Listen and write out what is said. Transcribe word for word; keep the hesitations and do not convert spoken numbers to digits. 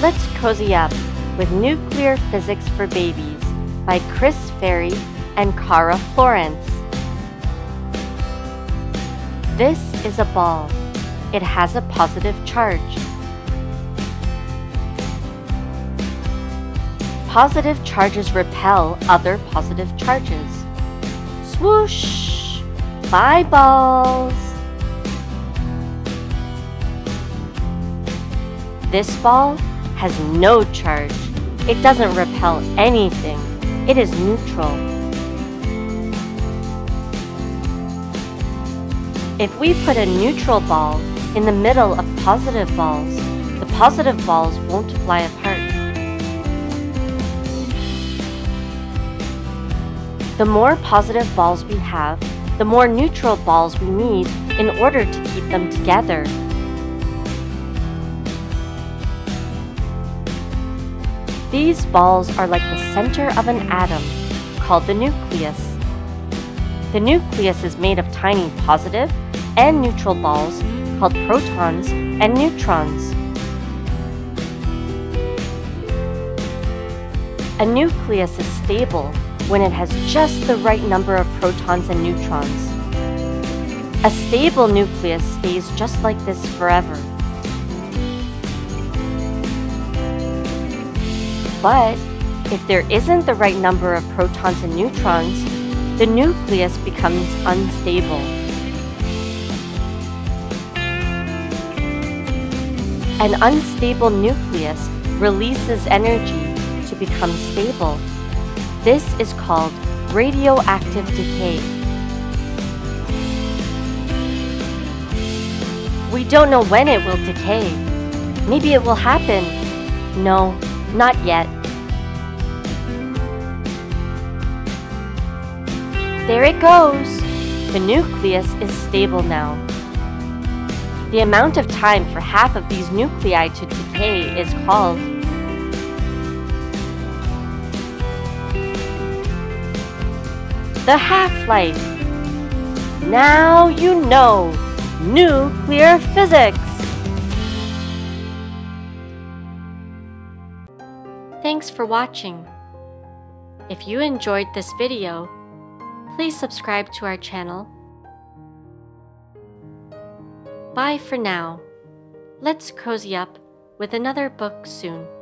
Let's cozy up with Nuclear Physics for Babies by Ferrie and Cara Florance. This is a ball. It has a positive charge. Positive charges repel other positive charges. Swoosh! Bye, balls! This ball has no charge. It doesn't repel anything. It is neutral. If we put a neutral ball in the middle of positive balls, the positive balls won't fly apart. The more positive balls we have, the more neutral balls we need in order to keep them together. These balls are like the center of an atom, called the nucleus. The nucleus is made of tiny positive and neutral balls called protons and neutrons. A nucleus is stable when it has just the right number of protons and neutrons. A stable nucleus stays just like this forever. But if there isn't the right number of protons and neutrons, the nucleus becomes unstable. An unstable nucleus releases energy to become stable. This is called radioactive decay. We don't know when it will decay. Maybe it will happen. No, not yet. There it goes. The nucleus is stable now. The amount of time for half of these nuclei to decay is called the half-life. Now you know nuclear physics! Thanks for watching. If you enjoyed this video, please subscribe to our channel. Bye for now. Let's cozy up with another book soon.